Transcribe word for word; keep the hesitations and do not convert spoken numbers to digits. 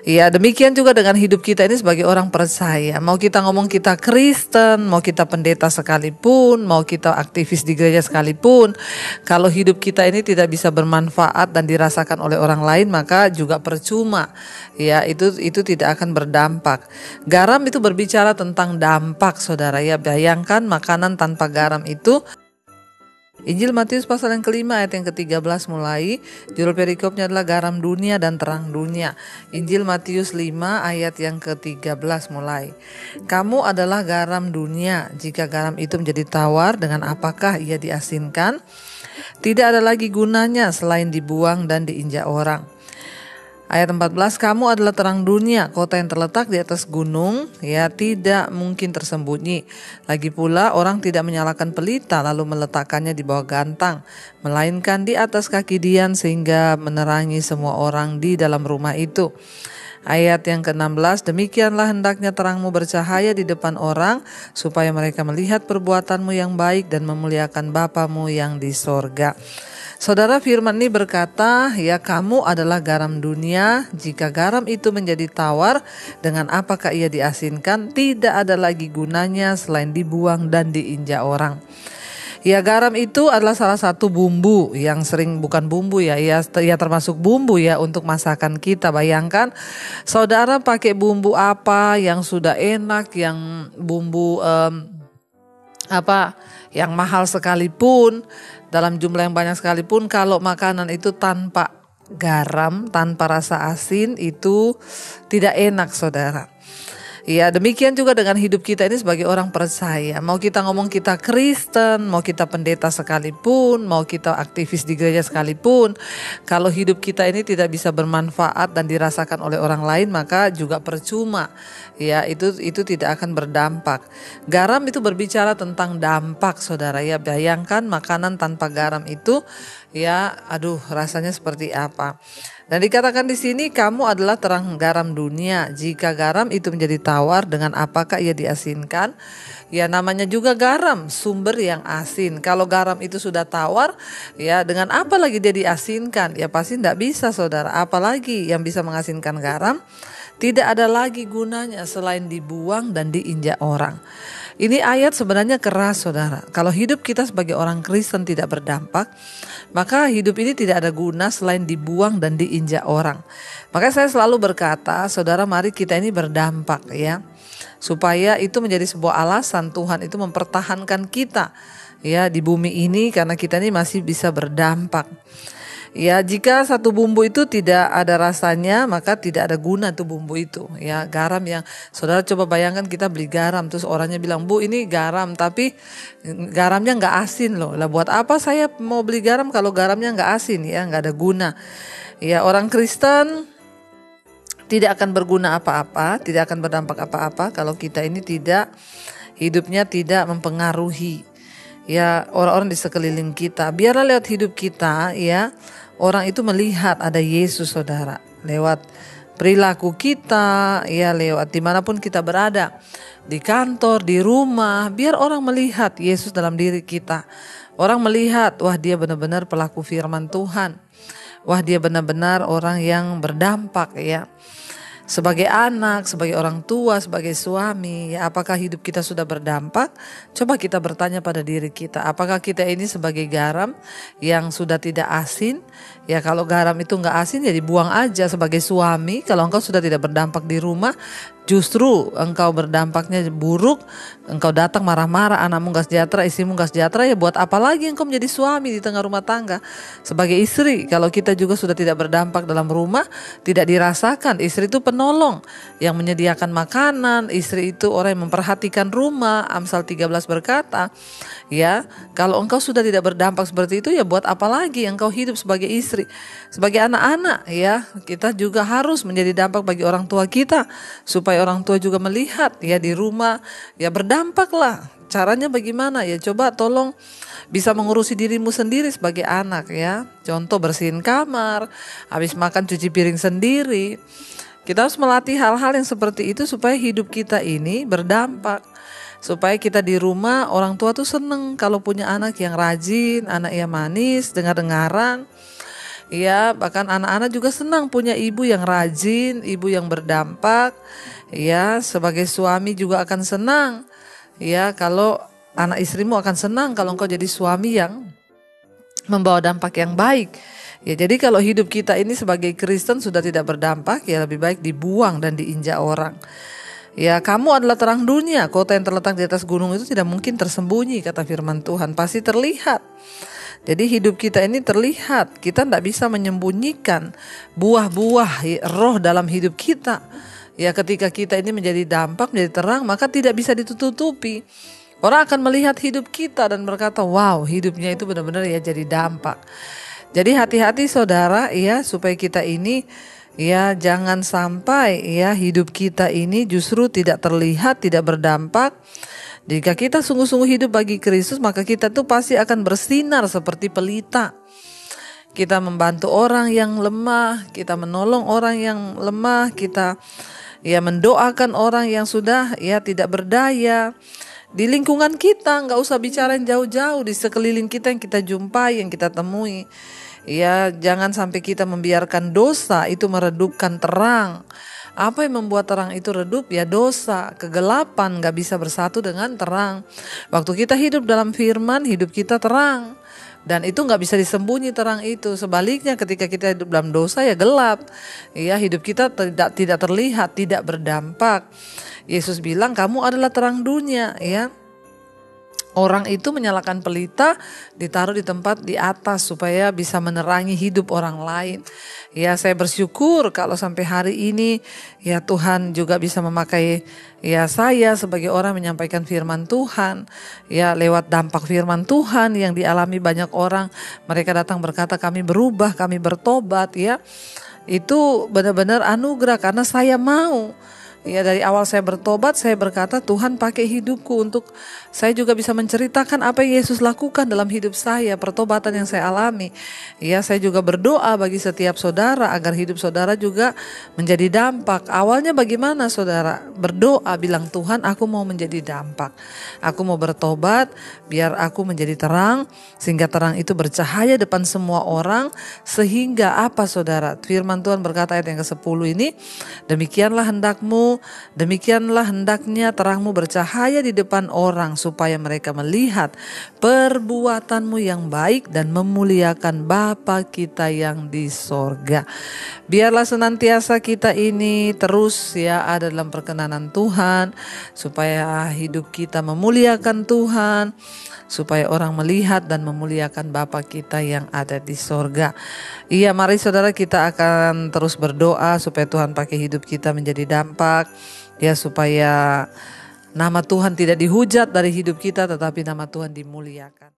Ya, demikian juga dengan hidup kita ini sebagai orang percaya. Mau kita ngomong kita Kristen, mau kita pendeta sekalipun, mau kita aktivis di gereja sekalipun, kalau hidup kita ini tidak bisa bermanfaat dan dirasakan oleh orang lain, maka juga percuma. Ya, itu itu tidak akan berdampak. Garam itu berbicara tentang dampak, Saudara. Ya, bayangkan makanan tanpa garam itu. Injil Matius pasal yang kelima ayat yang ketiga belas mulai, judul perikopnya adalah garam dunia dan terang dunia. Injil Matius lima ayat yang ketiga belas mulai. Kamu adalah garam dunia, jika garam itu menjadi tawar, dengan apakah ia diasinkan? Tidak ada lagi gunanya selain dibuang dan diinjak orang. Ayat empat belas, kamu adalah terang dunia, kota yang terletak di atas gunung, ya tidak mungkin tersembunyi. Lagi pula orang tidak menyalakan pelita lalu meletakkannya di bawah gantang, melainkan di atas kaki dian sehingga menerangi semua orang di dalam rumah itu. Ayat yang keenam belas, demikianlah hendaknya terangmu bercahaya di depan orang, supaya mereka melihat perbuatanmu yang baik dan memuliakan Bapamu yang di sorga. Saudara, firman ini berkata, ya kamu adalah garam dunia, jika garam itu menjadi tawar, dengan apakah ia diasinkan? Tidak ada lagi gunanya selain dibuang dan diinjak orang. Ya, garam itu adalah salah satu bumbu yang sering, bukan bumbu ya, ya, ya termasuk bumbu ya untuk masakan kita. Bayangkan saudara pakai bumbu apa yang sudah enak, yang bumbu um, apa yang mahal sekalipun, dalam jumlah yang banyak sekalipun, kalau makanan itu tanpa garam, tanpa rasa asin, itu tidak enak, Saudara. Ya, demikian juga dengan hidup kita ini sebagai orang percaya. Mau kita ngomong kita Kristen, mau kita pendeta sekalipun, mau kita aktivis di gereja sekalipun, kalau hidup kita ini tidak bisa bermanfaat dan dirasakan oleh orang lain, maka juga percuma. Ya, itu itu tidak akan berdampak. Garam itu berbicara tentang dampak, Saudara. Ya, bayangkan makanan tanpa garam itu, ya, aduh, rasanya seperti apa. Dan dikatakan di sini, kamu adalah terang garam dunia. Jika garam itu menjadi tawar, dengan apakah ia diasinkan? Ya, namanya juga garam, sumber yang asin. Kalau garam itu sudah tawar, ya dengan apa lagi dia diasinkan? Ya pasti tidak bisa, Saudara. Apalagi yang bisa mengasinkan garam? Tidak ada lagi gunanya selain dibuang dan diinjak orang. Ini ayat sebenarnya keras, Saudara. Kalau hidup kita sebagai orang Kristen tidak berdampak, maka hidup ini tidak ada guna selain dibuang dan diinjak orang. Maka saya selalu berkata, Saudara, mari kita ini berdampak ya. Supaya itu menjadi sebuah alasan Tuhan itu mempertahankan kita ya di bumi ini, karena kita ini masih bisa berdampak. Ya, jika satu bumbu itu tidak ada rasanya, maka tidak ada guna tuh bumbu itu. Ya, garam yang Saudara coba bayangkan, kita beli garam terus orangnya bilang, "Bu, ini garam tapi garamnya nggak asin loh." Lah buat apa saya mau beli garam kalau garamnya nggak asin? Ya, nggak ada guna. Ya, orang Kristen tidak akan berguna apa-apa, tidak akan berdampak apa-apa kalau kita ini tidak, hidupnya tidak mempengaruhi ya orang-orang di sekeliling kita. Biarlah lewat hidup kita ya, orang itu melihat ada Yesus, Saudara, lewat perilaku kita ya, lewat dimanapun kita berada, di kantor, di rumah, biar orang melihat Yesus dalam diri kita. Orang melihat, wah dia benar-benar pelaku firman Tuhan, wah dia benar-benar orang yang berdampak ya. Sebagai anak, sebagai orang tua, sebagai suami, ya apakah hidup kita sudah berdampak? Coba kita bertanya pada diri kita, apakah kita ini sebagai garam yang sudah tidak asin? Ya kalau garam itu nggak asin ya dibuang aja. Sebagai suami, kalau engkau sudah tidak berdampak di rumah, justru engkau berdampaknya buruk, engkau datang marah-marah, anakmu nggak sejahtera, istrimu nggak sejahtera, ya buat apa lagi engkau menjadi suami di tengah rumah tangga? Sebagai istri, kalau kita juga sudah tidak berdampak dalam rumah, tidak dirasakan, istri itu penolong yang menyediakan makanan, istri itu orang yang memperhatikan rumah. Amsal tiga belas berkata, ya kalau engkau sudah tidak berdampak seperti itu, ya buat apa lagi engkau hidup sebagai istri? Sebagai anak-anak ya, kita juga harus menjadi dampak bagi orang tua kita, supaya orang tua juga melihat ya di rumah, ya berdampaklah. Caranya bagaimana? Ya coba tolong bisa mengurusi dirimu sendiri sebagai anak ya. Contoh bersihin kamar, habis makan cuci piring sendiri. Kita harus melatih hal-hal yang seperti itu supaya hidup kita ini berdampak. Supaya kita di rumah, orang tua tuh seneng kalau punya anak yang rajin, anak yang manis, dengar-dengaran. Ya, bahkan anak-anak juga senang punya ibu yang rajin, ibu yang berdampak. Ya, sebagai suami juga akan senang. Ya, kalau anak istrimu akan senang kalau engkau jadi suami yang membawa dampak yang baik. Ya, jadi kalau hidup kita ini sebagai Kristen sudah tidak berdampak, ya lebih baik dibuang dan diinjak orang. Ya, kamu adalah terang dunia. Kota yang terletak di atas gunung itu tidak mungkin tersembunyi, kata firman Tuhan. Pasti terlihat. Jadi hidup kita ini terlihat. Kita tidak bisa menyembunyikan buah-buah roh dalam hidup kita. Ya, ketika kita ini menjadi dampak, menjadi terang, maka tidak bisa ditutupi. Orang akan melihat hidup kita dan berkata, wow, hidupnya itu benar-benar ya jadi dampak. Jadi hati-hati saudara ya, supaya kita ini ya jangan sampai ya hidup kita ini justru tidak terlihat, tidak berdampak. Jika kita sungguh-sungguh hidup bagi Kristus, maka kita tuh pasti akan bersinar seperti pelita. Kita membantu orang yang lemah, kita menolong orang yang lemah, kita ya mendoakan orang yang sudah ya tidak berdaya. Di lingkungan kita, nggak usah bicara yang jauh-jauh, di sekeliling kita yang kita jumpai, yang kita temui. Ya, jangan sampai kita membiarkan dosa itu meredupkan terang. Apa yang membuat terang itu redup? Ya dosa, kegelapan nggak bisa bersatu dengan terang. Waktu kita hidup dalam firman, hidup kita terang. Dan itu nggak bisa disembunyi terang itu. Sebaliknya ketika kita hidup dalam dosa ya gelap. Ya, hidup kita tidak tidak terlihat, tidak berdampak. Yesus bilang kamu adalah terang dunia ya. Orang itu menyalakan pelita ditaruh di tempat di atas supaya bisa menerangi hidup orang lain. Ya, saya bersyukur kalau sampai hari ini ya Tuhan juga bisa memakai ya saya sebagai orang menyampaikan firman Tuhan. Ya, lewat dampak firman Tuhan yang dialami banyak orang, mereka datang berkata kami berubah, kami bertobat ya. Itu benar-benar anugerah karena saya mau. Ya, dari awal saya bertobat, saya berkata Tuhan pakai hidupku untuk saya juga bisa menceritakan apa yang Yesus lakukan dalam hidup saya, pertobatan yang saya alami. Ya, saya juga berdoa bagi setiap saudara agar hidup saudara juga menjadi dampak. Awalnya bagaimana saudara? Berdoa bilang Tuhan aku mau menjadi dampak. Aku mau bertobat biar aku menjadi terang sehingga terang itu bercahaya depan semua orang. Sehingga apa saudara? Firman Tuhan berkata ayat yang kesepuluh ini, demikianlah hendakmu Demikianlah hendaknya terangmu bercahaya di depan orang supaya mereka melihat perbuatanmu yang baik dan memuliakan Bapa kita yang di sorga. Biarlah senantiasa kita ini terus ya ada dalam perkenanan Tuhan, supaya hidup kita memuliakan Tuhan, supaya orang melihat dan memuliakan Bapa kita yang ada di sorga. Iya, mari saudara kita akan terus berdoa supaya Tuhan pakai hidup kita menjadi dampak. Ya, supaya nama Tuhan tidak dihujat dari hidup kita, tetapi nama Tuhan dimuliakan.